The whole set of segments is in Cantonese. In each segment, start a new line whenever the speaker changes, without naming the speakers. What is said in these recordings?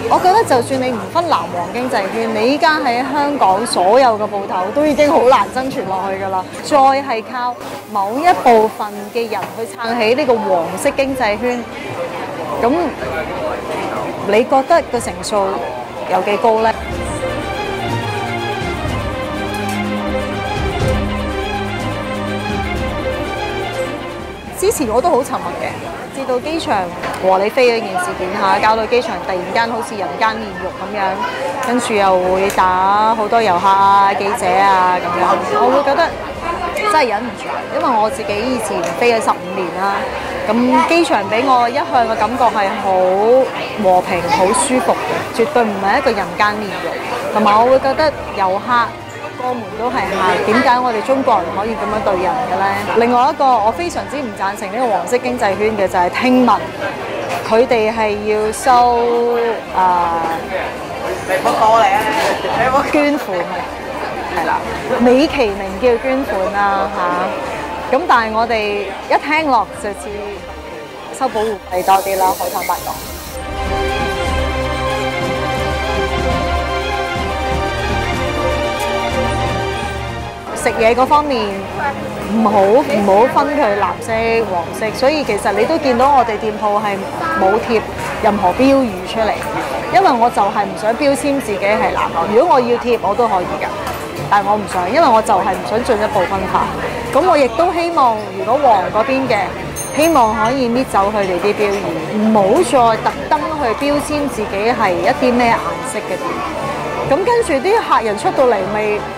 我覺得就算你唔分藍黃經濟圈，你依家喺香港所有嘅鋪頭都已經好難生存落去㗎啦。再係靠某一部分嘅人去撐起呢個黃色經濟圈，咁你覺得個成數有幾高呢？之前我都好沉默嘅，至到機場和理非嗰件事件下，搞到機場突然間好似人間煉獄咁樣，跟住又會打好多遊客啊、記者啊咁樣，我會覺得真係忍唔住，因為我自己以前飛咗15年啦，咁機場俾我一向嘅感覺係好和平、好舒服嘅，絕對唔係一個人間煉獄，同埋我會覺得遊客過門都係客，點解我哋中國人可以咁樣對人嘅咧？另外一個我非常之唔贊成呢個黃色經濟圈嘅就係聽聞佢哋係要收捐款，係啦，美其名叫捐款啦嚇。咁但係我哋一聽落就似收保護費多啲啦，好坦白講。食嘢嗰方面唔好分佢藍色、黃色，所以其實你都見到我哋店鋪係冇貼任何標語出嚟，因為我就係唔想標籤自己係藍。如果我要貼，我都可以㗎，但係我唔想，因為我就係唔想進一步分化。咁我亦都希望，如果黃嗰邊嘅，希望可以搣走佢哋啲標語，唔好再特登去標籤自己係一啲咩顏色嘅店。咁跟住啲客人出到嚟咪〜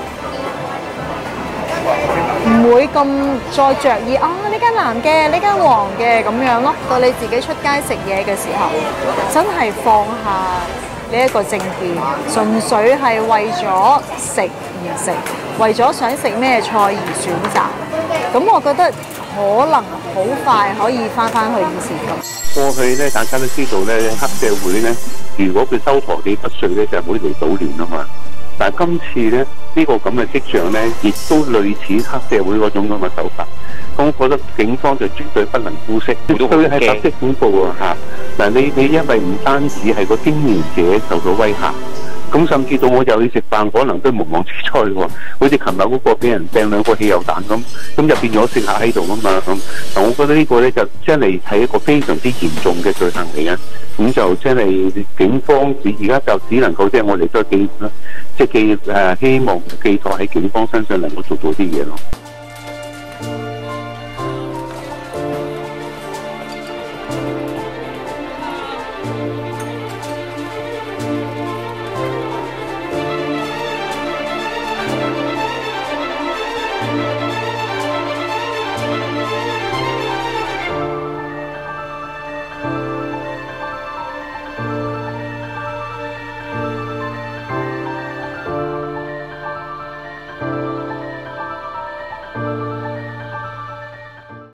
唔會咁再着意啊！呢間藍嘅，呢間黃嘅咁樣咯。到你自己出街食嘢嘅時候，真係放下呢一個政見，純粹係為咗食而食，為咗想食咩菜而選擇。咁我覺得可能好快可以翻去以前咁。
過去咧，大家都知道咧，黑社會咧，如果佢收陀地不稅咧，就會嚟搗亂啊嘛。但係今次咧，呢個咁嘅跡象咧，亦都類似黑社會嗰種咁嘅手法。咁我覺得警方就絕對不能姑息，絕對係白色恐怖啊！嚇嗱，你因為唔單止係個經營者受到威嚇，咁甚至到我又去食飯，可能都無妄之災喎。好似琴日嗰個俾人掟2個汽油彈咁就變咗食客喺度啊嘛咁。嗱，我覺得呢個咧就真係係一個非常之嚴重嘅罪行嚟嘅。咁就真係警方而家就只能夠即係我哋都希望寄託喺警方身上能夠做到啲嘢咯。